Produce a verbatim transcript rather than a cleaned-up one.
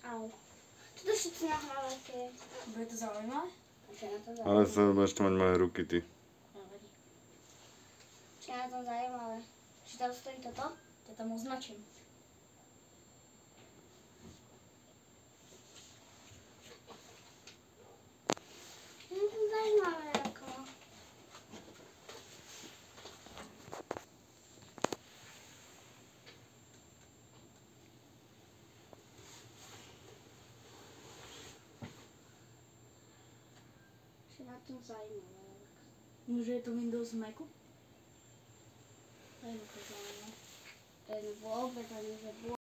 Au. Čo to všetci nahrávate? Bude to zaujímavé? Čo je na to Ale zaujímavé? sa budeš to mať moje ruky, ty. Čo je na to zaujímavé? Či tam stojí toto? Ja tam označím. Čo je na to zaujímavé ako? Čo je na to zaujímavé? Môže je to Windows Macu? To je to zaujímavé. To je vôbec ani, že